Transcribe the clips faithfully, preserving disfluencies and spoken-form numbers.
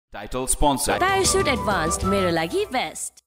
Title sponsor Parachute Advanced मेरो लागि best.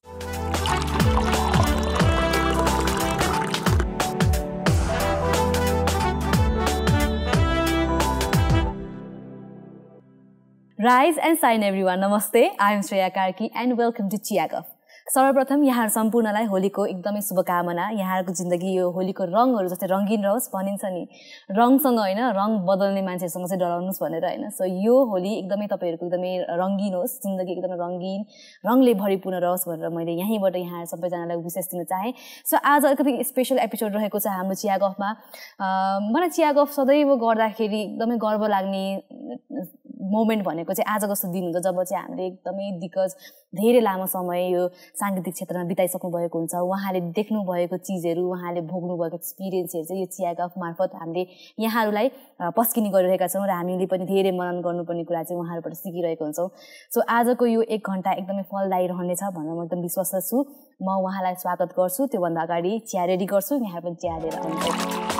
Rise and shine everyone. Namaste. I am Shreya Karki and welcome to Chiagaf. सर्वप्रथम यहाँ सम्पूर्णलाई होलीको एकदमै शुभकामना। यहाँहरुको जिन्दगी यो होलीको रङहरु जस्तै रंगीन रहोस् भनिन्छ नि। रङसँग हैन रङ बदल्ने मान्छेसँग चाहिँ डराउनुस् भनेर हैन। सो यो होली एकदमै तपाईहरुको एकदमै रंगीन होस्, जिन्दगी एकदमै रंगीन, रङले भरिपूर्ण रहोस् भनेर मैले यहीँबाट यहाँ सबैजनालाई विशेष दिन चाहे। सो आज अलिकति स्पेशल एपिसोड रहेको छ हाम्रो चियागफमा। मलाई चियागफ सदैव गर्दाखेरि एकदमै गर्व लाग्ने मोमेन्ट भनेको चाहिँ आज जस्तो दिन हुन्छ जब चाहिँ हामीले एकदमै दिग्गज धेरै लामो समय यो सांगीतिक क्षेत्रमा बिताइसक्नु भएको हुन्छ। उहाँले देख्नु भएको चीजहरु, उहाँले भोग्नु भएको एक्सपीरियन्सहरु चाहिँ यो चियागफ मार्फत हामीले यहाँहरुलाई पस्किने गरिरहेका छौं र हामीले पनि धेरै मनन गर्नुपर्ने कुरा चाहिँ उहाँहरुबाट सिकिरहेको हुन्छौं। सो आजको यो एक घण्टा एकदमै फलदायी रहनेछ भनेर म एकदम विश्वास छु। म उहाँलाई स्वागत गर्छु। त्यो भन्दा अगाडि चिया रेडी गर्छु। यहाँहरु पनि चिया लिएर आउनुहोस्।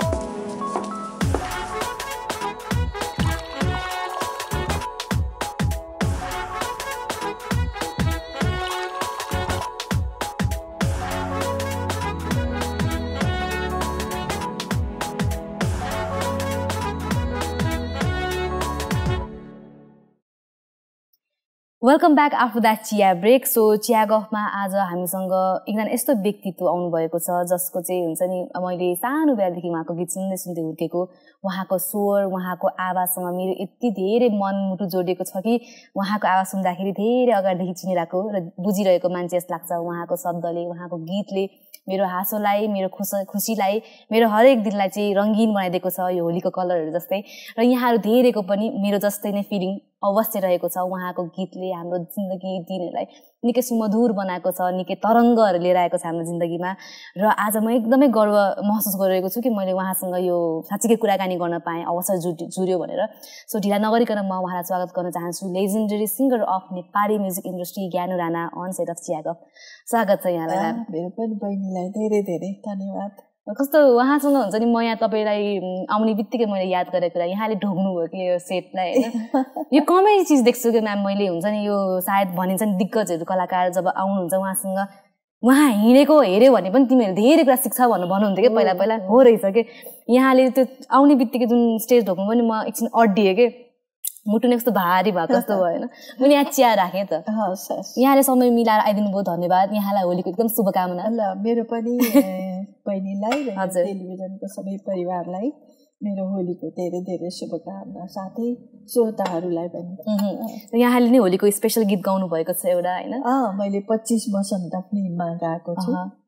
Welcome back after that chiya break. So चियागफमा आज हामीसँग एकजना यस्तो व्यक्तित्व आउनु भएको छ जसको चाहिँ हुन्छ नि मैले सानो बेलादेखि उहाँको गीत सुन्दै सुन्दै हुर्केको। उहाँको स्वर, उहाँको आवाजसँग मेरो यति धेरै मनमुटु जोडिएको छ कि उहाँको आवाज सुन्दाखेरि धेरै अगाडिदेखि चिनिरहेको र बुझिरहेको मान्छे जस्तो लाग्छ। उहाँको शब्दले, उहाँको गीतले मेरो हाँसोलाई, मेरो खुसीलाई, मेरो हरेक दिनलाई चाहिँ रंगीन बनाइदिएको छ यो होलीको कलरहरु जस्तै। र यहाँहरु धेरैको पनि मेरो जस्तै नै फिलिङ अवश्य रहेको छ। उहाँको गीतले हाम्रो जिन्दगी दिनहरुलाई निकै सुमधुर बनाएको छ, निकै तरंगहरु लिएर आएको छ हाम्रो जिन्दगीमा। र आज म एकदमै गर्व महसुस गरिरहेको छु कि मैले उहाँसँग यो साच्चै कुराकानी गर्न पाएँ, अवसर जुर्यो भनेर। सो ढिला नगरिकन म उहाँलाई स्वागत गर्न चाहन्छु। Legendary singer of Nepali music industry Gyanu Rana on set of Chiyagaff. स्वागत छ यहाँलाई। मेरो पनि बहिनीलाई धेरै धेरै धन्यवाद। कस्तो उहाँसँग हुन्छ नि म यहाँ तपाईलाई आउने बित्तिकै मैले याद गरेको कुरा यहाँले ढोग्नु भयो कि यो सेटलाई हैन। यो कमै चीज देख्छु कि म्याम मैले हुन्छ नि यो सायद भनिन्छ नि दिग्गजहरु कलाकार जब आउनुहुन्छ उहाँसँग उहाँ हिँडेको हेर्यो भने पनि तिमीहरु धेरै कुरा सिक्छ भनेर भन्नुहुन्थ्यो के पहिला पहिला। हो रहेछ के यहाँले त्यो आउने बित्तिकै जुन स्टेज ढोक्नु पनि म एकछिन अड्डिए के मुटु नै कस्तो भारी भएको जस्तो भयो हैन। मैले यहाँ चिया राखेँ त। यहाँले समय मिलाएर आइदिनु भयो, धन्यवाद। यहाँलाई होलीको एकदम शुभकामना। ल मेरो पनि बहिनीलाई र टेलिभिजनको सबै परिवारलाई मेरो होलीको धेरै धेरै शुभकामना, साथै श्रोताहरूलाई पनि। यहाँले नै होलीको स्पेशल गीत गाउनु भएको छ एउटा हैन। अ मैले पच्चीस वसन्त फिल्ममा गाएको छु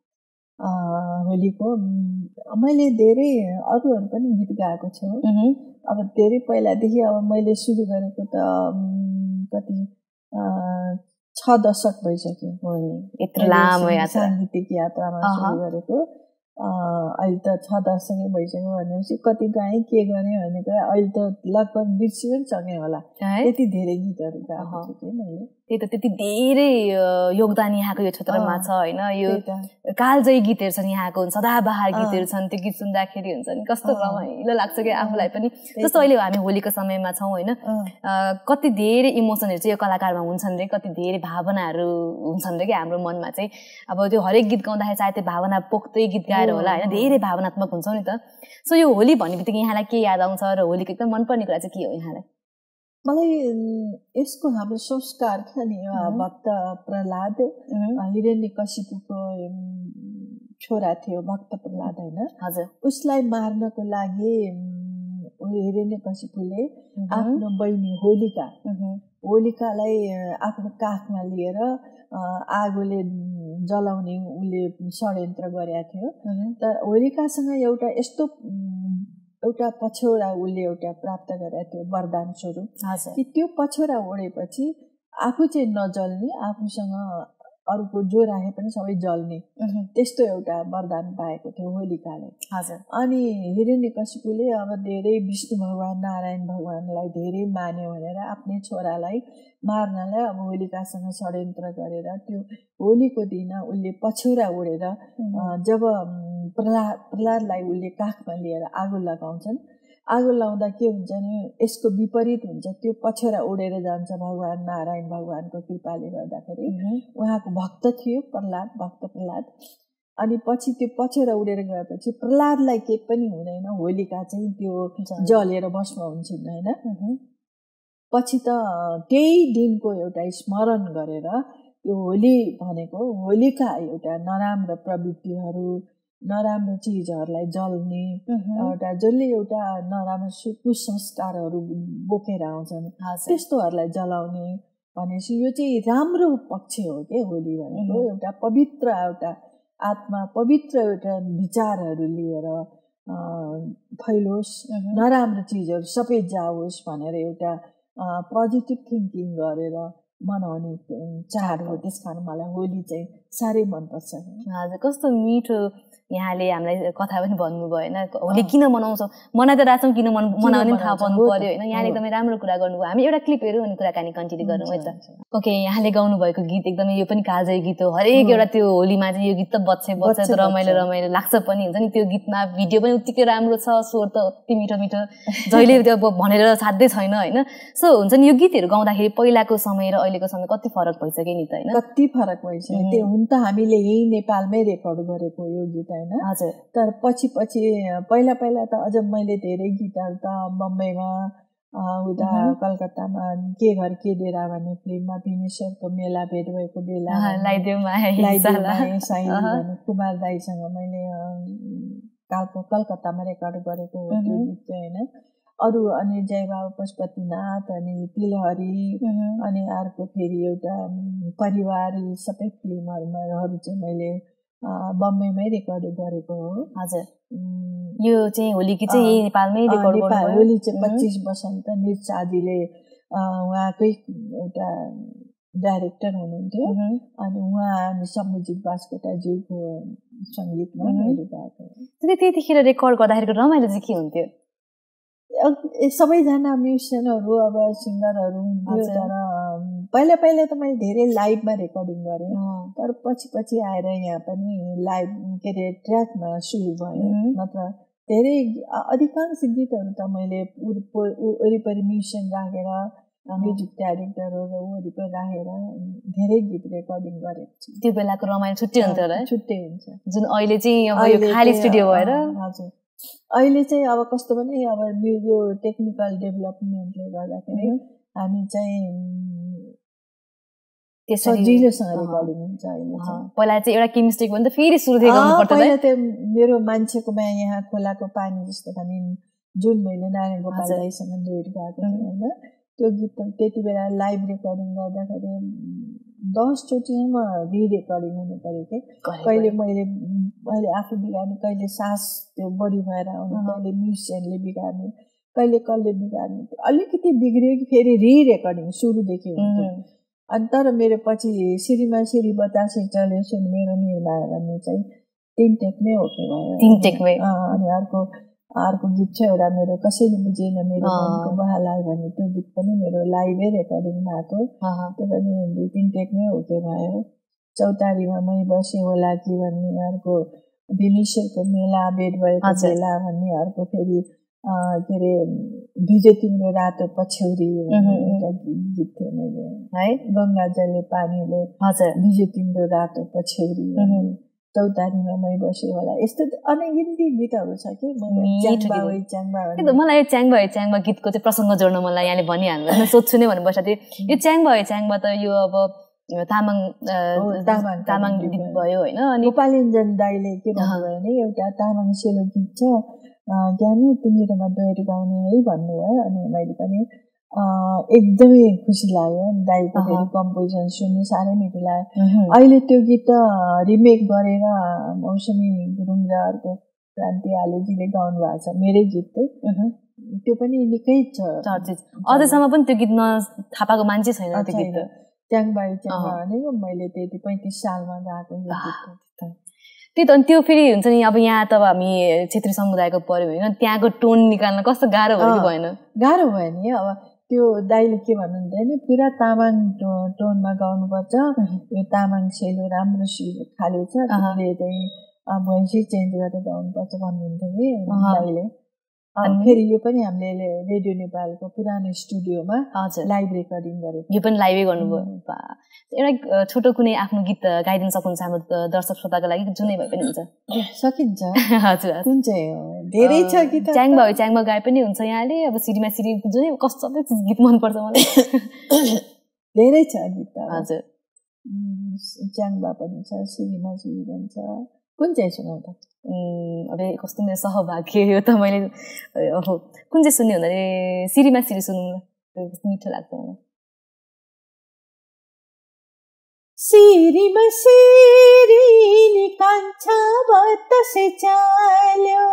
होलीको। मैले धेरै अरूहरू पनि गीत गाएको छु। अब धेरै पहिलादेखि अब मैले सुरु गरेको त कति छ दशक भइसक्यो। हो नि यत्रो लामो यात्रा, सांगीतिक यात्रामा सुरु गरेको। अहिले त छ दशकै भइसक्यो भनेपछि कति गाएँ के गरेँ भनेको अहिले त लगभग बिर्सि पनि सकेँ होला। त्यति धेरै गीतहरू गाएको छु कि मैले। त्यही त त्यति धेरै योगदान यहाँको यो क्षेत्रमा छ हैन। यो कालजयी गीतहरु छन् यहाँको, सदाबहार गीतहरु छन्। त्यो गीत सुन्दाखेरि हुन्छ नि कस्तो रमाइलो लाग्छ कि आफूलाई पनि। जस्तो अहिले हामी होलीको समयमा छौं हैन, कति धेरै इमोसनहरु चाहिँ यो कलाकारमा हुन्छन् रे, कति धेरै भावनाहरु हुन्छन् रे के हाम्रो मनमा चाहिँ। अब त्यो हरेक गीत गाउँदाखेरि चाहे त्यो भावना पोख्दै गीत गाएर होला हैन, धेरै भावनात्मक हुन्छौ नि त। सो यो होली भन्नेबित्तिकै यहाँलाई के याद आउँछ र होलीको एकदम मनपर्ने कुरा चाहिँ के हो यहाँलाई? मलाई यसको हाम्रो संस्कार छ नि, भक्त प्रहलाद हिरण्यकशिपुको छोरा थियो भक्त प्रहलाद हैन। हजुर। उसलाई मार्नको लागि हिरण्यकशिपुले आफ्नो बहिनी होलिका होलिकालाई आफ्नो काखमा लिएर आगोले जलाउने उले षड्यन्त्र गरेको थियो। तर होलिकासँग एउटा यस्तो एउटा पछौरा उसले एउटा प्राप्त गरेको थियो वरदान स्वरूप कि त्यो पछौरा ओढेपछि आफू चाहिँ नजल्ने, आफूसँग अरूको जो राखे पनि सबै जल्ने, त्यस्तो एउटा वरदान पाएको थियो होलिकाले। हजुर। अनि हिरण्यकशिपुले अब धेरै विष्णु भगवान नारायण भगवानलाई धेरै मान्यो भनेर आफ्नै छोरालाई मार्नलाई अब होलिकासँग षड्यन्त्र गरेर त्यो होलीको दिन उसले पछौरा ओढेर जब प्रहलाद प्रहलादलाई उसले काखमा लिएर आगो लगाउँछन् आगो लाउँदा के हुन्छ नि यसको विपरीत हुन्छ, त्यो पछेरा उडेर जान्छ भगवान नारायण भगवानको कृपाले गर्दाखेरि। उहाँको भक्त थियो प्रहलाद, भक्त प्रहलाद। अनि पछि त्यो पछेरा उडेर गएपछि प्रहलादलाई केही पनि हुँदैन, होलिका चाहिँ त्यो जलेर भस्म हुन्छन् होइन। पछि त त्यही दिनको एउटा स्मरण गरेर त्यो होली भनेको होलिका एउटा नराम्रो प्रवृत्तिहरू, नराम्रो चिजहरूलाई जल्ने एउटा जसले एउटा नराम्रो कुसंस्कारहरू बोकेर आउँछन् त्यस्तोहरूलाई जलाउने भनेपछि यो चाहिँ राम्रो पक्ष हो के होली भनेको। एउटा पवित्र एउटा आत्मा, पवित्र एउटा विचारहरू लिएर फैलोस्, नराम्रो चिजहरू सबै जाओस् भनेर एउटा पोजिटिभ थिङ्किङ गरेर मनाउने चाड हो। त्यस कारण मलाई होली चाहिँ साह्रै मनपर्छ। हजुर, कस्तो मिठो यहाँले हामीलाई कथा पनि भन्नुभयो होइन, होली किन मनाउँछौँ, मनाइ त राख्छौँ, किन मन मनाउने थाहा पाउनु पर्यो होइन। यहाँले एकदमै राम्रो कुरा गर्नुभयो। हामी एउटा क्लिप हेरौँ अनि कुराकानी कन्टिन्यू गरौँ है त। ओके, यहाँले गाउनुभएको गीत एकदमै यो पनि कालजयी गीत हो। हरेक एउटा त्यो होलीमा चाहिँ यो गीत त बज्छै बज्छ, रमाइलो रमाइलो लाग्छ पनि हुन्छ नि। त्यो गीतमा भिडियो पनि उत्तिकै राम्रो छ, स्वर त अति मिठो मिठो, जहिले त्यो अब भनेर साध्यै छैन होइन। सो हुन्छ नि यो गीतहरू गाउँदाखेरि पहिलाको समय र अहिलेको समय कति फरक भइसक्यो नि त होइन। कति फरक भइसक्यो। त्यो हुन त हामीले यही नेपालमै रेकर्ड गरेको यो गीत होइन। हजुर, तर पछि पछि पहिला पहिला त अझ मैले धेरै गीतहरू त बम्बईमा उता कलकत्तामा के घर के डेरा भन्ने फिल्ममा भीमेश्वरको मेला भेट भएको बेला भन्ने कुमार दाईसँग मैले कालको कलकत्तामा रेकर्ड गरेको हो त्यो गीत चाहिँ होइन। अरू अनि जय बाबा पशुपतिनाथ अनि तिलहरी अनि अर्को फेरि एउटा परिवार, यी सबै फिल्महरूमाहरू चाहिँ मैले बम्बईमै रेकर्ड गरेको हो। हजुर, यो चाहिँ होली गीत चाहिँ नेपालमै रेकर्ड गर्नुभयो। होली चाहिँ पच्चिस वसन्त निरचाजीले उहाँकै एउटा डाइरेक्टर हुनुहुन्थ्यो अनि उहाँ अनि सम्मुजित बास्कोटाज्यूको सङ्गीतमा मैले गाएको। त्यतिखेर रेकर्ड गर्दाखेरिको रमाइलो चाहिँ के हुन्थ्यो? सबैजना म्युजिसियनहरू अब सिङ्गरहरू हुन्थ्यो, तर पहिला पहिला त मैले धेरै लाइभमा रेकर्डिङ गरेँ। तर पछि पछि आएर यहाँ पनि लाइभ के अरे ट्र्याकमा सुरु भयो। नत्र धेरै अधिकांश गीतहरू त मैले वरिपरि म्युजिसियन राखेर म्युजिक डाइरेक्टरहरू वरिपरि राखेर धेरै गीत रेकर्डिङ गरेको छु। त्यो बेलाको रमाइलो छुट्टै हुन्थ्यो होला, छुट्टै हुन्छ। जुन अहिले चाहिँ अब यो खाली स्टुडियो भएर। हजुर, अहिले चाहिँ अब कस्तो भने अब यो टेक्निकल डेभलपमेन्टले गर्दाखेरि हामी चाहिँ सजिलोसँग रेकर्डिङ हुन्छ अहिले चाहिँ। पहिला चाहिँ एउटा केमिस्ट्री पनि त फेरि सुरुदेखि गर्नु पर्थ्यो। पहिला त्यो मेरो मान्छेको माया यहाँ खोलाको पानी जस्तो भने जुन मैले नारायण गोपाल दाईसँग डुएट गाएको थिएँ होइन, त्यो गीत त्यति बेला लाइभ रेकर्डिङ गर्दाखेरि दसचोटिसम्म रि रेकर्डिङ हुनु पऱ्यो कि। कहिले मैले मैले आफू बिगार्ने, कहिले सास त्यो बढी भएर आउने, कहिले म्युजिसियनले बिगार्ने, कहिले कसले बिगार्ने, अलिकति बिग्रियो कि फेरि रि रेकर्डिङ सुरुदेखि हुन्थ्यो। अनि तर मेरो पछि श्रीमा श्री बतासे चले सुन मेरो निर्माया भन्ने चाहिँ तिन टेकमै ओके भयो। तिन टेकमै। अनि अर्को अर्को गीत छ एउटा मेरो कसैले बुझेन मेरो मनको बहालाई भन्ने, त्यो गीत पनि मेरो लाइभै रेकर्डिङ भएको, त्यो पनि दुई तिन टेकमै ओके भयो। चौतारीमा मै बसे होला कि भन्ने अर्को, भीमेश्वरको मेला भेट भएको बेला भन्ने अर्को, फेरि के अरे भिजे तिम्रो रातो पछ्यौरी एउटा गीत थियो मैले है, गङ्गा जलले पानीले भिजे तिम्रो रातो पछ्यौरी, चौतारीमा मै बसे होला, यस्तो अनेगिन्ती गीतहरू छ कि। मलाई यो च्याङ्बा है च्याङ्बा गीतको चाहिँ प्रसङ्ग जोड्न मलाई यहाँले भनिहाल्नु, म सोध्छु नै भन्नु बस्दा थियो। यो च्याङ्बा है च्याङ्बा त यो अब तामाङ तामाङ तामाङ गीत भयो होइन। अनि गोपालिञ्जन दाईले के भन्नुभयो भने एउटा तामाङ सेलो गीत छ ज्ञानु तिमी र म डुएट गाउने है भन्नुभयो। अनि मैले पनि एकदमै खुसी लाग्यो, दाईको फेरि कम्पोजिसन सुन्ने साह्रै मिठो लाग्यो। अहिले त्यो गीत रिमेक गरेर मौसमी गुरुङ र अर्को क्रान्ति आलेजीले गाउनु भएको छ मेरै गीत, त्यो पनि निकै छ चर्चित। अझैसम्म पनि त्यो गीत न थाहा पाएको मान्छे छैन त्यो गीत। च्याङबाई च्याङबा भनेको मैले त्यति पैँतिस सालमा गाएको यो गीत। त्यही त। अनि त्यो फेरि हुन्छ नि अब यहाँ त हामी क्षेत्रीय समुदायको पऱ्यो होइन, त्यहाँको टोन निकाल्न कस्तो गाह्रो भयो कि भएन? गाह्रो भयो नि। अब त्यो दाइले के भन्नुहुन्थ्यो नि, पुरा तामाङ टो टोनमा गाउनुपर्छ, यो तामाङ सेलो राम्रो खाले छ, तिमीले चाहिँ भोइस चेन्ज गरेर गाउनुपर्छ भन्नुहुन्थ्यो कि दाइले। फेरि यो पनि हामीले रेडियो नेपालको पुरानो स्टुडियोमा लाइभ रेकर्डिङ गरेको। यो पनि लाइभै गर्नुभयो। एउटा छोटो कुनै आफ्नो गीत गाइदिन सक्नुहुन्छ हाम्रो दर्शक श्रोताको लागि, जुनै भए पनि हुन्छ? सकिन्छ। हजुर, कुन चाहिँ धेरै छ गीत? च्याङबा हो, च्याङबा गाए पनि हुन्छ यहाँले। अब सिरीमा सिरी जुनै कस्तो सबै गीत मनपर्छ मलाई। धेरै छ गीत। हजुर, च्याङबा पनि छ, सिरीमा सिरी पनि छ। कुन चाहिँ सुनाउ त? अब कस्तो मेरो सहभाग्य यो त। मैले हो कुन चाहिँ सुन्ने भन्दाखेरि सिरीमा सिरी सुन्नु मिठो लाग्छ मलाई। सिरीमा सिरी निकान्छ बतासे चाल्यो,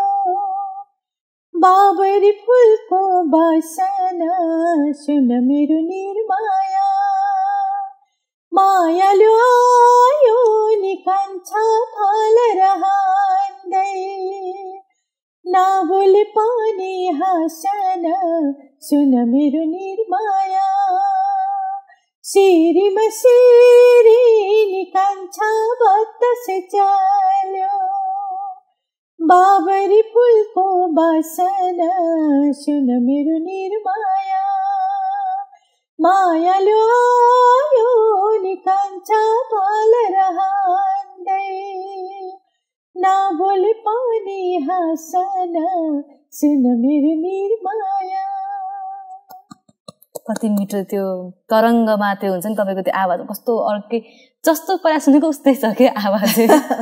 बाबरी फुलको बासना सुन मेरो निर्माया, मायालु आयो निकान्छ फल रहँदै, नाबोले पानी हाँसना सुन मेरो निर्माया, सिरीमा सिरी निकान्छ बतासे चाल्यो, बाबरी फुलको बासना सुन मेरो निर्माया, मायालु आयो निकान्छ फल रहँदै, नाबोले पानी हाँसना सुन मेरो निर्माया। कति मिठो त्यो तरङ्गमा त्यो हुन्छ नि तपाईँको त्यो आवाज, कस्तो अर्कै जस्तो पहिला सुनेको उस्तै छ क्या आवाज।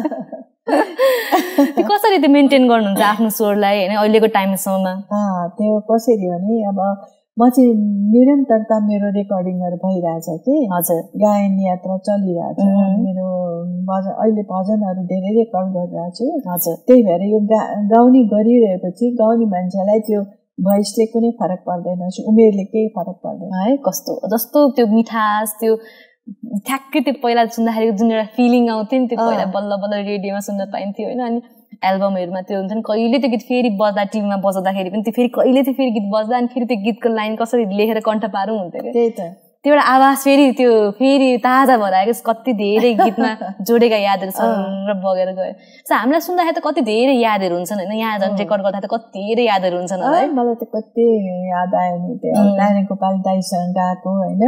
त्यो कसरी त्यो मेन्टेन गर्नुहुन्छ आफ्नो स्वरलाई होइन अहिलेको टाइमसम्म? त्यो कसरी भने अब म चाहिँ निरन्तरता मेरो रेकर्डिङहरू भइरहेछ कि। हजुर, गायन यात्रा चलिरहेछ मेरो। भजन अहिले भजनहरू धेरै रेकर्ड गरिरहेको छु। हजुर, त्यही भएर यो गा गाउने गरिरहेपछि गाउने मान्छेलाई त्यो भोइसले कुनै फरक पर्दैन, उमेरले केही फरक पर्दैन है। कस्तो जस्तो त्यो मिठास त्यो ठ्याक्कै त्यो पहिला सुन्दाखेरि जुन एउटा फिलिङ आउँथ्यो नि, त्यो पहिला बल्ल बल्ल रेडियोमा सुन्न पाइन्थ्यो होइन। अनि एल्बमहरूमा त्यो हुन्छ नि, कहिले त्यो गीत फेरि बज्दा टिभीमा बजाउँदाखेरि पनि त्यो फेरि कहिले त्यो फेरि गीत बज्दा अनि फेरि त्यो गीतको लाइन कसरी लेखेर कण्ठ पारौँ हुन्थ्यो क्या। त्यही त, त्यो एउटा आवाज फेरि त्यो फेरि ताजा भएर आएको। कति धेरै गीतमा जोडेका यादहरू छ र बगेर गयो। सो हामीलाई सुन्दाखेरि त कति धेरै यादहरू हुन्छन् होइन। यहाँ झन् रेकर्ड गर्दा त कति धेरै यादहरू हुन्छन् होला है। मलाई त कति याद आयो नि त्यो नारायण गोपाल दाईसँग गएको होइन।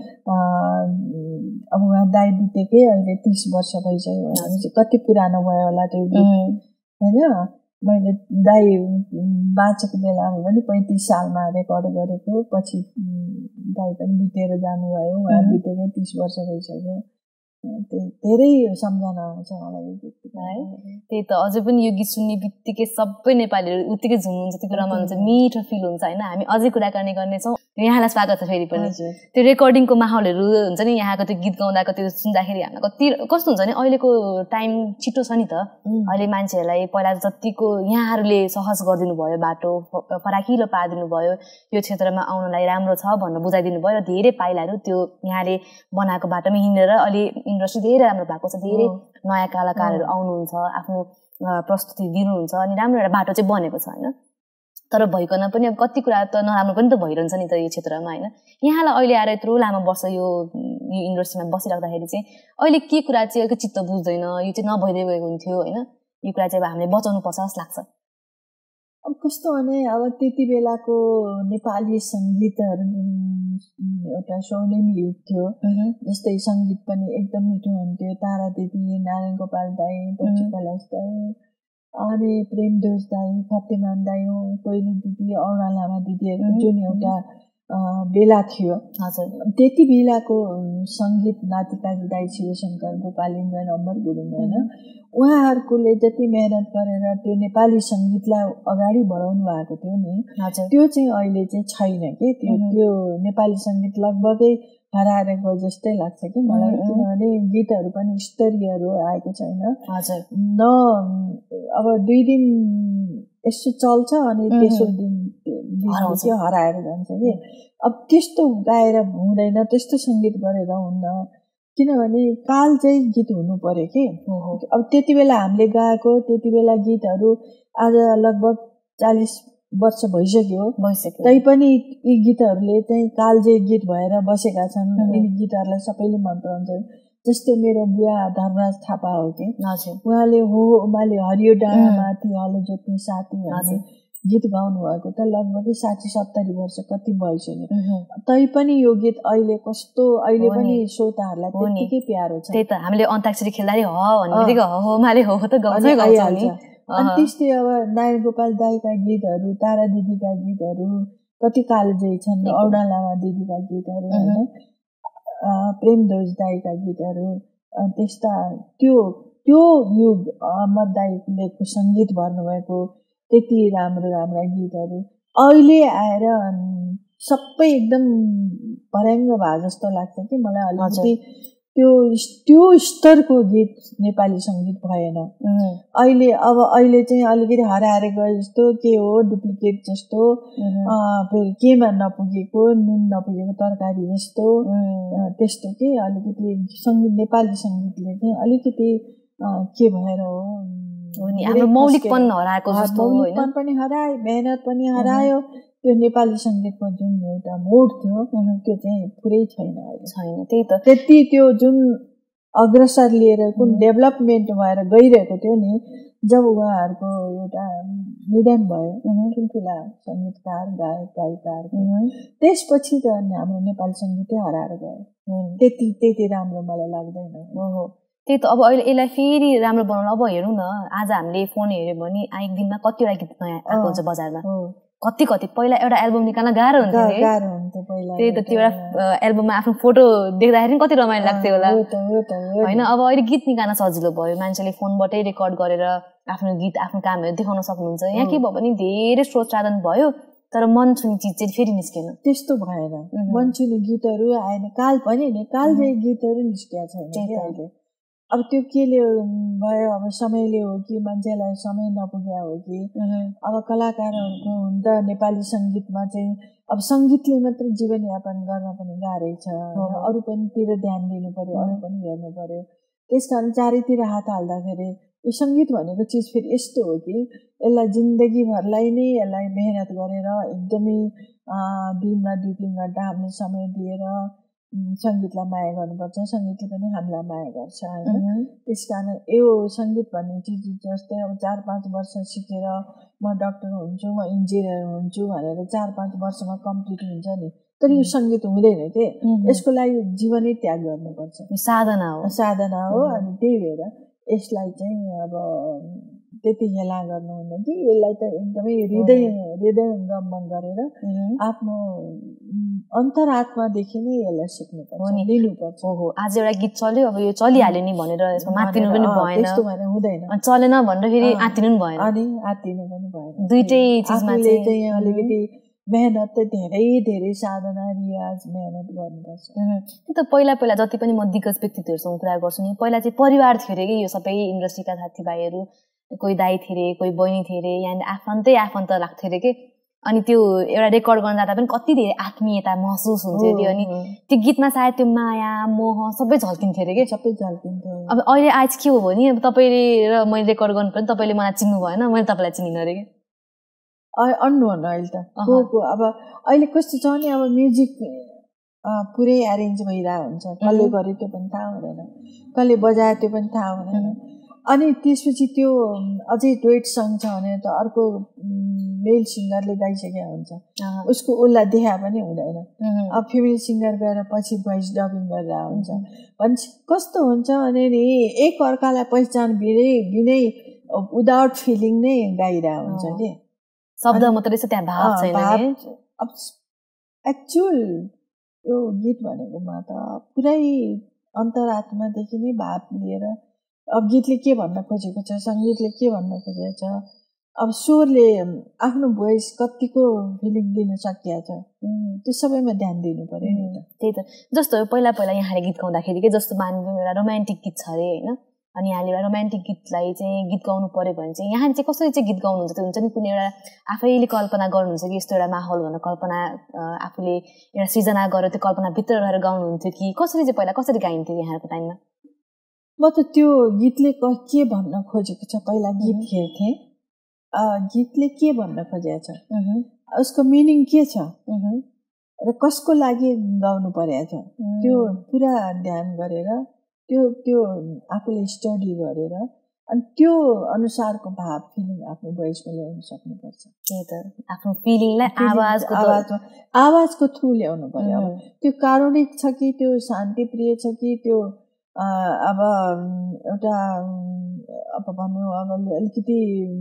अब उहाँ दाई बितेकै अहिले तिस वर्ष भइसक्यो भनेपछि कति पुरानो भयो होला त्यो गीत होइन। मैले दाई बाँचेको बेलामा पनि पैँतिस सालमा रेकर्ड गरेको, पछि दाई पनि बितेर जानुभयो, उहाँ बितेकै तिस वर्ष भइसक्यो। धेरै सम्झना आउँछ मलाई यो गीत है। त्यही त, अझै पनि यो गीत सुन्ने बित्तिकै सबै नेपालीहरू उत्तिकै झुम्नुहुन्छ, त्यो कुरामा हुन्छ, मिठो फिल हुन्छ होइन। हामी अझै कुराकानी गर्नेछौँ। यहाँलाई स्वागत छ फेरि पनि। त्यो रेकर्डिङको माहौलहरू हुन्छ नि, यहाँको त्यो गीत गाउँदाको त्यो सुन्दाखेरि हामीलाई कति कस्तो हुन्छ भने अहिलेको टाइम छिटो छ नि त। अहिले मान्छेहरूलाई पहिला जतिको यहाँहरूले सहज गरिदिनु भयो, बाटो फराकिलो पारिदिनु भयो, यो क्षेत्रमा आउनलाई राम्रो छ भनेर बुझाइदिनु भयो र धेरै पाइलाहरू त्यो यहाँले बनाएको बाटोमा हिँडेर अलि इन्डस्ट्री धेरै राम्रो भएको छ। धेरै नयाँ कलाकारहरू आउनुहुन्छ, आफ्नो प्रस्तुति दिनुहुन्छ अनि राम्रो एउटा बाटो चाहिँ बनेको छ होइन। तर भइकन पनि अब कति कुरा त नराम्रो पनि त भइरहन्छ नि त यो क्षेत्रमा होइन। यहाँलाई अहिले आएर यत्रो लामो वर्ष यो यो इन्डस्ट्रीमा बसिराख्दाखेरि चाहिँ अहिले के कुरा चाहिँ अलिक चित्त बुझ्दैन, यो चाहिँ नभइदिएको हुन्थ्यो होइन। यो कुरा चाहिँ अब हामीले बचाउनु पर्छ जस्तो लाग्छ। अब कस्तो भने अब त्यति बेलाको नेपाली सङ्गीतहरू जुन एउटा स्वर्णिम युग थियो, जस्तै सङ्गीत पनि एकदम मिठो हुन्थ्यो। तारा दिदी, नारायण गोपाल दाई, बच्चु कैलाश दाई, अनि प्रेमदोष दाई, फतेमान दाई, कोइली दिदी, अरुणा लामा दिदीहरू जुन एउटा बेला थियो। हजुर, त्यति बेलाको सङ्गीत नातिकाजी दाई, शिवशङ्कर, गोपाल इन्जन, अमर गुरुङ होइन, उहाँहरूकोले जति मेहनत गरेर त्यो नेपाली सङ्गीतलाई अगाडि बढाउनु भएको थियो नि, त्यो चाहिँ अहिले चाहिँ छैन कि। त्यो त्यो नेपाली सङ्गीत लगभगै हराएर गयो जस्तै लाग्छ कि मलाई। किनभने गीतहरू पनि स्तरीयहरू आएको छैन। हजुर, न अब दुई दिन यसो चल्छ अनि तेस्रो दिन चाहिँ हराएर जान्छ कि। अब त्यस्तो गाएर हुँदैन, त्यस्तो सङ्गीत गरेर हुन्न। किनभने काल चाहिँ गीत हुनु पर्यो कि। अब त्यति बेला हामीले गाएको त्यति बेला गीतहरू आज लगभग चालिस वर्ष भइसक्यो भइसक्यो तैपनि यी गीतहरूले चाहिँ कालजयी गीत भएर बसेका छन्। यी गीतहरूलाई सबैले मन पराउँछ। जस्तै मेरो बुवा धर्मराज थापा हो कि, उहाँले हो उमाले हरियो डाँडामाथि हलो जोत्ने साथी भन्ने गीत गाउनु भएको त लगभग साठी सत्तरी वर्ष कति भइसक्यो तैपनि यो गीत अहिले कस्तो अहिले पनि श्रोताहरूलाई त्यतिकै प्यारो छ। त्यही त हामीले अन्ताक्षरी खेल्दाखेरि ह भन्ने बित्तिकै ह हो माले हो त गाउँछै गाउँछ नि। अनि त्यस्तै अब नारायण गोपाल दाईका गीतहरू, तारा दिदीका गीतहरू, कति कालजयी छन्, औडा लामा दिदीका गीतहरू होइन, प्रेम ध्वज दाईका गीतहरू, त्यस्ता त्यो त्यो युग अहमद दाईले सङ्गीत भर्नुभएको त्यति राम्रो राम्रा गीतहरू अहिले आएर सबै एकदम भर्याङ्ग भए जस्तो लाग्छ कि मलाई। अलिकति त्यो त्यो स्तरको गीत नेपाली सङ्गीत भएन अहिले। अब अहिले चाहिँ अलिकति हराएर गए जस्तो, के हो डुप्लिकेट जस्तो, फेरि केमा नपुगेको नुन नपुगेको तरकारी जस्तो, त्यस्तो के अलिकति सङ्गीत नेपाली सङ्गीतले चाहिँ अलिकति के भएर हो हाम्रो मौलिकपन हराएको जस्तो, मौलिकपन पनि हरायो, मेहनत पनि हरायो। त्यो नेपाली सङ्गीतको जुन एउटा मोड थियो त्यो चाहिँ पुरै छैन अहिले छैन। त्यही त त्यति त्यो जुन अग्रसर लिएर कुन डेभलपमेन्ट भएर गइरहेको थियो नि, जब उहाँहरूको एउटा निधन भयो ठुल्ठुला सङ्गीतकार गायक गायिकाहरू, त्यसपछि त हाम्रो नेपाली सङ्गीतै हराएर गयो। त्यति त्यति राम्रो मलाई लाग्दैन। हो त्यही त अब अहिले यसलाई फेरि राम्रो बनाउनु, अब हेरौँ न आज हामीले फोन हेऱ्यो भने एक दिनमा कतिवटा गीत नयाँ आएको हुन्छ बजारमा, कति कति पहिला एउटा एल्बम निकाल्न गाह्रो हुन्थ्यो नि। गाह्रो हुन्थ्यो पहिला। त्यही त त्यो एउटा एल्बममा आफ्नो फोटो देख्दाखेरि पनि कति रमाइलो लाग्थ्यो होला होइन। अब अहिले गीत निकाल्न सजिलो भयो, मान्छेले फोनबाटै रेकर्ड गरेर आफ्नो गीत आफ्नो कामहरू देखाउन सक्नुहुन्छ। यहाँ के भयो भने धेरै स्रोत साधन भयो तर मन छुने चिज चाहिँ फेरि निस्केन। त्यस्तो भएन, मन छुने गीतहरू आएन, काल पनि नि कालजयी गीतहरू निस्किया छैन अहिले। अब त्यो केले भयो, अब समयले हो कि मान्छेलाई समय नपुग्या हो कि, अब कलाकारहरूको हुन त नेपाली सङ्गीतमा चाहिँ अब सङ्गीतले मात्रै जीवनयापन गर्न पनि गाह्रै छ, अरू पनि तिर ध्यान दिनु पर्यो, अरू पनि हेर्नु पर्यो। त्यस कारण चारैतिर हात हाल्दाखेरि यो सङ्गीत भनेको चिज फेरि यस्तो हो कि यसलाई जिन्दगीभरलाई नै यसलाई मेहनत गरेर एकदमै दिनमा दुई तिन घन्टा हामीले समय दिएर सङ्गीतलाई माया गर्नुपर्छ, सङ्गीतले पनि हामीलाई माया गर्छ होइन। त्यस कारण यो सङ्गीत भन्ने चिज जस्तै अब चार पाँच वर्ष सिकेर म डक्टर हुन्छु, म इन्जिनियर हुन्छु भनेर चार पाँच वर्षमा कम्प्लिट हुन्छ नि, तर यो सङ्गीत हुँदैन के, यसको लागि जीवनै त्याग गर्नुपर्छ, साधना हो साधना हो। अनि त्यही भएर यसलाई चाहिँ अब त्यति हेला गर्नु हुँदैन कि यसलाई त एकदमै हृदय हृदयङ्गम गरेर आफ्नो अन्तरात्मादेखि नै यसलाई सिक्नुपर्छ, लिनुपर्छ। हो आज एउटा गीत चल्यो अब यो चलिहाल्यो नि भनेर यसमा मातिनु पनि भएन, त्यस्तो भनेर हुँदैन। अनि चलेन भनेर फेरि आत्तिनु पनि भएन, अनि आत्तिनु पनि भएन। दुइटै चिजमा चाहिँ अलिकति मेहनत त धेरै धेरै साधना रियाज मेहनत गर्नुपर्छ। त्यो त पहिला पहिला जति पनि म दिग्गज व्यक्तित्वहरूसँग कुरा गर्छु नि, पहिला चाहिँ परिवार थियो अरे कि यो सबै इन्डस्ट्रीका साथीभाइहरू, कोही दाइ थिए अरे, कोही बहिनी थिए अरे, यहाँनिर आफन्तै आफन्त लाग्थ्यो अरे कि। अनि त्यो एउटा रेकर्ड गर्न जाँदा पनि कति धेरै आत्मीयता महसुस हुन्थ्यो त्यो, अनि त्यो गीतमा सायद त्यो माया मोह सबै झल्किन्थ्यो अरे कि, सबै झल्किन्थ्यो। अब अहिले आज के हो भने अब तपाईँले र मैले रेकर्ड गर्नु पर्यो, तपाईँले मलाई चिन्नु भएन, मैले तपाईँलाई चिनिनँ अरे कि, अन्नु अहिले त को को। अब अहिले कस्तो छ भने अब म्युजिक पुरै एरेन्ज भइरहेको हुन्छ, कसले गर्यो त्यो पनि थाहा हुँदैन, कसले बजायो त्यो पनि थाहा हुँदैन। अनि त्यसपछि त्यो अझै डुएट सङ छ भने त अर्को मेल सिङ्गरले गाइसकेको हुन्छ, उसको उसलाई देखा पनि हुँदैन। अब फिमेल सिङ्गर गएर पछि भोइस डबिङ गरेर हुन्छ भन्छ। कस्तो हुन्छ भने नि एक अर्कालाई पहिचान बिनै बिनै विदाउट फिलिङ नै गाइरहेको हुन्छ कि, शब्द मात्रै छ त्यहाँ भाव छैन। अब एक्चुअल यो गीत भनेकोमा त पुरै अन्तरात्मादेखि नै भाव लिएर अब गीतले के भन्न खोजेको छ, सङ्गीतले के भन्न खोजेको छ, अब स्वरले आफ्नो भोइस कतिको फिलिङ दिन सकिया छ, त्यो सबैमा ध्यान दिनु पर्यो नि त। त्यही त जस्तो पहिला पहिला यहाँले गीत गाउँदाखेरि के जस्तो मानिलिउँ एउटा रोमान्टिक गीत छ अरे होइन, अनि यहाँले एउटा रोमान्टिक गीतलाई चाहिँ गीत गाउनु पऱ्यो भने चाहिँ यहाँले चाहिँ कसरी चाहिँ गीत गाउनुहुन्छ, त्यो हुन्छ नि कुनै एउटा आफैले कल्पना गर्नुहुन्छ कि यस्तो एउटा माहौल भनेर कल्पना आफूले एउटा सृजना गरेर त्यो कल्पनाभित्र रहेर गाउनुहुन्थ्यो कि कसरी चाहिँ पहिला कसरी गाइन्थ्यो यहाँको टाइममा? म त त्यो गीतले के भन्न खोजेको छ पहिला गीत हेर्थेँ, गीतले के भन्न खोजेको छ, उसको मिनिङ के छ र कसको लागि गाउनु परेको छ, त्यो पुरा ध्यान गरेर त्यो त्यो आफूले स्टडी गरेर अनि त्यो अनुसारको भाव फिलिङ आफ्नो भोइसमा ल्याउन सक्नुपर्छ। त्यही त आफ्नो फिलिङलाई आवाजको आवाजमा आवाजको थ्रु ल्याउनु पर्यो। अब त्यो कारुणिक छ कि त्यो शान्तिप्रिय छ कि त्यो अब एउटा अब भनौँ अब अलिकति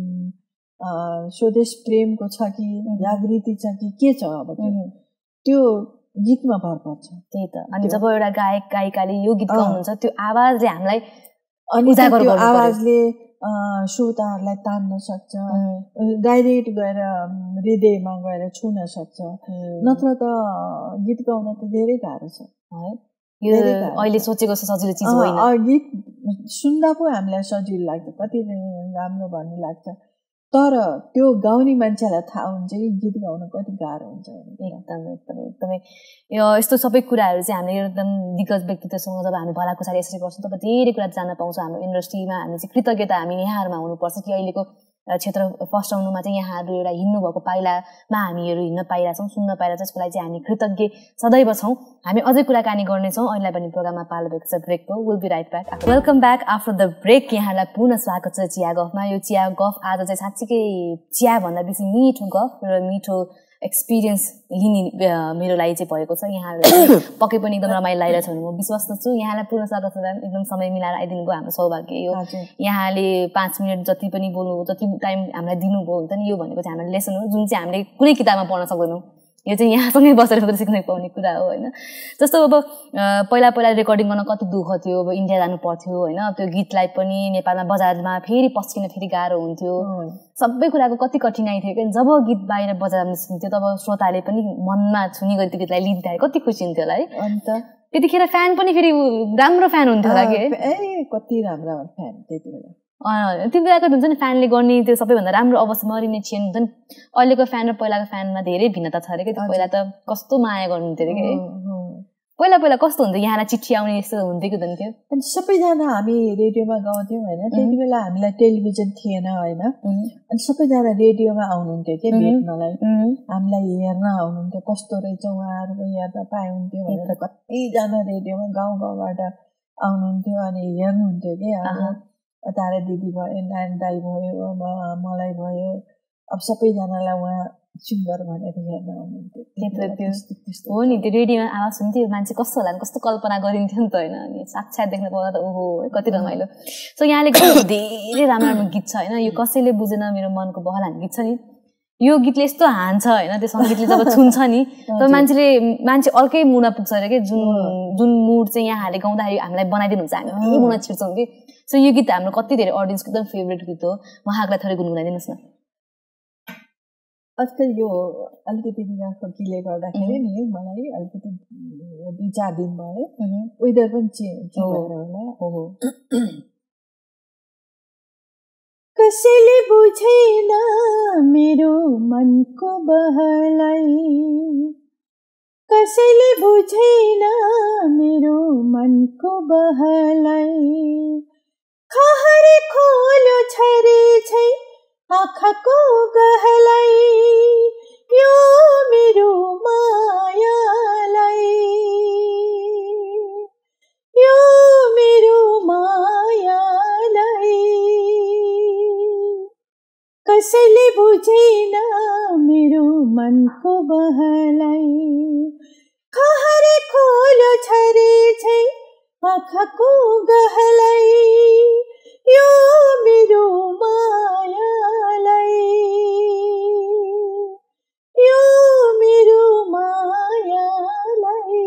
स्वदेश प्रेमको छ कि जागृति छ कि के छ अब त्यो त्यो गीतमा भर पर्छ। त्यही त अनि जब एउटा गायक गायिकाले यो गीत गाउनुहुन्छ त्यो आवाजले हामीलाई अनि त्यो आवाजले श्रोताहरूलाई तान्न सक्छ, डाइरेक्ट गएर हृदयमा गएर छुन सक्छ। नत्र त गीत गाउन त धेरै गाह्रो छ है। यो अहिले सोचेको जस्तो सजिलो चिज होइन। गीत सुन्दा पो हामीलाई सजिलो लाग्छ, कति राम्रो भन्ने लाग्छ, तर त्यो गाउने मान्छेलाई थाहा हुन्छ कि गीत गाउन कति गाह्रो हुन्छ। एकदमै एकदमै एकदमै यो यस्तो सबै कुराहरू चाहिँ हामीले एकदम दिग्गज व्यक्तित्वसँग जब हामी भलाकुसारी यसरी गर्छौँ तब धेरै कुरा जान्न पाउँछौँ। हाम्रो इन्डस्ट्रीमा हामी चाहिँ कृतज्ञता हामी यहाँहरूमा हुनुपर्छ कि अहिलेको क्षेत्र फस्टाउनुमा चाहिँ यहाँहरू एउटा हिँड्नुभएको पाइलामा हामीहरू हिँड्न पाइरहेछौँ, सुन्न पाइरहेछौँ, त्यसको लागि चाहिँ हामी कृतज्ञ सदैव छौँ। हामी अझै कुराकानी गर्नेछौँ। अहिले पनि प्रोग्राममा पालो भएको छ ब्रेकको। Will be right back. Welcome back after the break. यहाँलाई पुनः स्वागत छ चिया गफमा। यो चिया गफ आज चाहिँ साँच्चीकै चिया भन्दा बेसी मिठो गफ र मिठो एक्सपिरियन्स लिने मेरो लागि चाहिँ भएको छ। यहाँहरूले पक्कै पनि एकदम रमाइलो लागिरहेछ भने म विश्वास छु। यहाँलाई पूर्ण स्वागत छ। एकदम समय मिलाएर आइदिनु भयो, हाम्रो सौभाग्य यो। यहाँले पाँच मिनट जति पनि बोल्नु, जति टाइम हामीलाई दिनुभयो हुन्छ नि, यो भनेको चाहिँ हाम्रो लेसन हो जुन चाहिँ हामीले कुनै किताबमा पढ्न सक्दैनौँ। यो चाहिँ यहाँसँगै बसेर मात्रै सिक्न पाउने कुरा हो होइन। जस्तो अब पहिला पहिला रेकर्डिङ गर्न कति दुःख थियो, अब इन्डिया जानु पर्थ्यो होइन, त्यो गीतलाई पनि नेपालमा बजारमा फेरि पस्किन फेरि गाह्रो हुन्थ्यो, सबै कुराको कति कठिनाइ थियो। कि जब गीत बाहिर बजारमा निस्किन्थ्यो तब श्रोताले पनि मनमा छुने गरी त्यो गीतलाई लिँदाखेरि कति खुसी हुन्थ्यो होला है। अन्त त्यतिखेर फ्यान पनि फेरि राम्रो फ्यान हुन्थ्यो होला कि ए कति राम्रो फ्यान त्यति बेला। त्यो बेलाको हुन्छ नि फ्यानले गर्ने त्यो सबैभन्दा राम्रो अवस्था मरिने क्षण हुन्छ नि। अहिलेको फ्यान र पहिलाको फ्यानमा धेरै भिन्नता छ अरे कि। पहिला त कस्तो माया गर्नुहुन्थ्यो अरे कि। पहिला पहिला कस्तो हुन्थ्यो, यहाँलाई चिठी आउने यस्तो हुन्थ्यो कि हुन्थ्यो। अनि सबैजना हामी रेडियोमा गाउँथ्यौँ होइन, त्यति बेला हामीलाई टेलिभिजन थिएन होइन। अनि सबैजना रेडियोमा आउनुहुन्थ्यो कि भेट्नलाई, हामीलाई हेर्न आउनुहुन्थ्यो, कस्तो रहेछ उहाँहरूको हेर्न पाउनुहुन्थ्यो भनेर कतिजना रेडियोमा गाउँ गाउँबाट आउनुहुन्थ्यो अनि हेर्नुहुन्थ्यो कि। अब तारा दिदी भयो, नानी दाई भयो, मलाई भयो, अब सबैजनालाई उहाँ सिङ्गर भनेर हेर्न आउनुहुन्थ्यो। हो नि, त्यो रेडियोमा आवाज सुन्थ्यो मान्छे कस्तो होला, कस्तो कल्पना गरिन्थ्यो नि त होइन। अनि साक्षात् देख्न पाउँदा त ओहो कति रमाइलो। सो यहाँले धेरै राम्रो राम्रो गीत छ होइन। यो कसैले बुझेन मेरो मनको बहलान गीत छ नि, यो गीतले यस्तो हान्छ होइन, त्यो सङ्गीतले जब छुन्छ नि तब मान्छेले मान्छे अर्कै मुडमा पुग्छ अरे कि। जुन जुन मुड चाहिँ यहाँहरूले गाउँदाखेरि हामीलाई बनाइदिनुहुन्छ, हामी त्यही मुडमा छिर्छौँ कि। सो यो गीत हाम्रो कति धेरै अडियन्सको एकदम फेभरेट गीत हो। उहाँहरूलाई थोरै गुनगुनाइदिनुहोस् न। आजकल यो अलिकति रुगाखोकीले गर्दाखेरि नि मलाई अलिकति दुई चार दिन भयो, वेदर पनि चेन्ज भएर होला। हो कसैले बुझेन मेरो मनको बहलाई, कसैले बुझेन मेरो मनको बहलाई, खहरे खोलो छरे छै आँखाको गहलाई, यो मेरो मायालाई, यो मेरो मायालाई, कसैले बुझेन मेरो मनको बहलाई, खहरे खोलो छरे छै आँखाको गहलाई, यो मेरो मायालाई, यो मेरो मायालाई।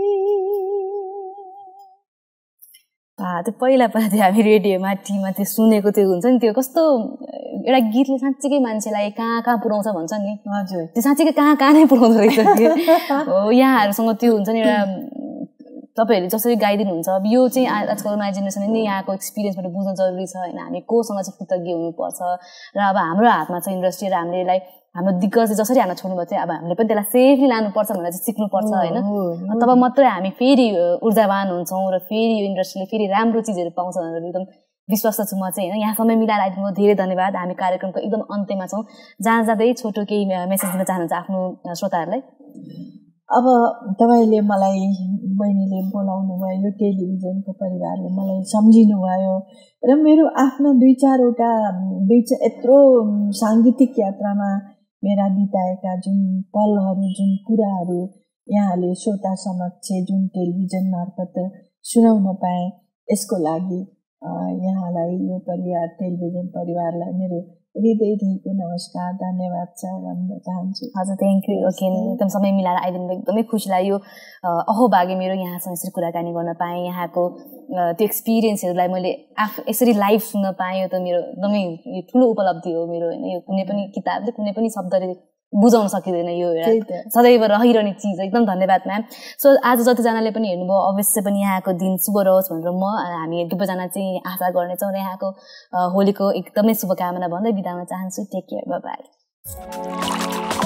त्यो पहिला पहिला त्यो हामी रेडियोमा टिभीमा त्यो सुनेको त्यो हुन्छ नि, त्यो कस्तो एउटा गीतले साँच्चीकै मान्छेलाई कहाँ कहाँ पुऱ्याउँछ भन्छ नि। हजुर, त्यो साँच्चीकै कहाँ कहाँ नै पुऱ्याउँदो रहेछ हो। यहाँहरूसँग त्यो हुन्छ नि एउटा तपाईँहरूले जसरी गाइदिनुहुन्छ। अब यो चाहिँ आजकल नयाँ जेनेरेसनले नि यहाँको एक्सपिरियन्सबाट बुझ्न जरुरी छ होइन। हामी कोसँग चाहिँ कृतज्ञ हुनुपर्छ र अब हाम्रो हातमा छ इन्डस्ट्री र हामीले यसलाई हाम्रो दिग्गजले जसरी हामीलाई छोड्नुभयो चाहिँ अब हामीले पनि त्यसलाई सेफली लानुपर्छ भनेर चाहिँ सिक्नुपर्छ होइन। तब मात्रै हामी फेरि ऊर्जावान हुन्छौँ र फेरि यो इन्डस्ट्रीले फेरि राम्रो चिजहरू पाउँछ भनेर एकदम विश्वास छु म चाहिँ होइन। यहाँ समय मिलाएर आइदिनु धेरै धन्यवाद। हामी कार्यक्रमको एकदम अन्त्यमा छौँ। जहाँ जाँदै छोटो केही मेसेज दिन चाहनुहुन्छ आफ्नो श्रोताहरूलाई? अब तपाईँले मलाई बहिनीले बोलाउनु भयो, यो टेलिभिजनको परिवारले मलाई सम्झिनु भयो र मेरो आफ्ना दुई चारवटा दुई चार यत्रो साङ्गीतिक यात्रामा मेरा बिताएका जुन पलहरू, जुन कुराहरू यहाँले श्रोता समक्ष जुन टेलिभिजन मार्फत सुनाउन पाएँ, यसको लागि यहाँलाई, यो परिवार टेलिभिजन परिवारलाई मेरो हृदयदेखिको नमस्कार, धन्यवाद छ भन्न चाहन्छु। हजुर, थ्याङ्क यू। ओके, एकदम समय मिलाएर आइदिनु एकदमै खुसी लाग्यो। अहोभागे मेरो यहाँसँग यसरी कुराकानी गर्न पाएँ, यहाँको त्यो एक्सपिरियन्सहरूलाई मैले आफ यसरी लाइभ सुन्न पाएँ, यो त मेरो एकदमै ठुलो उपलब्धि हो मेरो होइन। यो कुनै पनि किताबले, कुनै पनि शब्दले बुझाउन सकिँदैन, यो एउटा सदैव रहिरहने चिज। एकदम धन्यवाद म्याम। सो आज जतिजनाले पनि हेर्नुभयो, अवश्य पनि यहाँको दिन शुभ रहोस् भनेर म हामी दुवैजना चाहिँ आशा गर्नेछौँ र यहाँको होलीको एकदमै शुभकामना भन्दै बिदा हुन चाहन्छु। Take care, bye by.